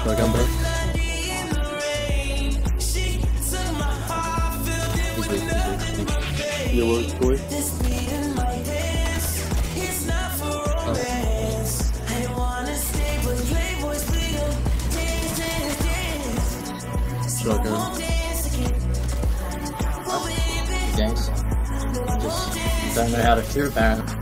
Shotgun, bro. He's weak, he's weak. Yellow toy. Shotgun. Gangs. Just don't know how to shoot apparently.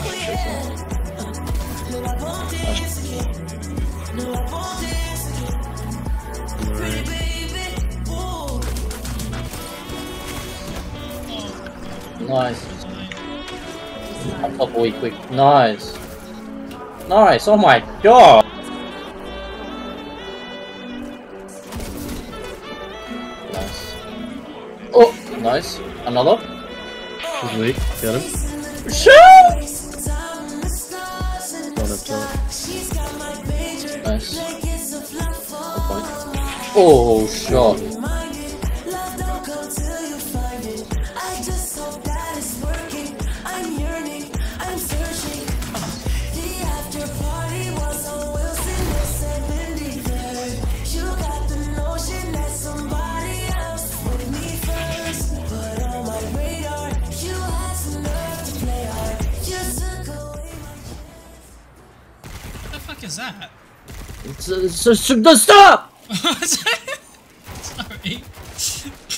Nice. I'll pop away quick. Nice. Nice. Oh my god. Nice. Oh, nice. Another. He's weak. Got him. Shoot! One up top. Nice. Good point. Oh, shot. What the fuck is that? Stop! Sorry.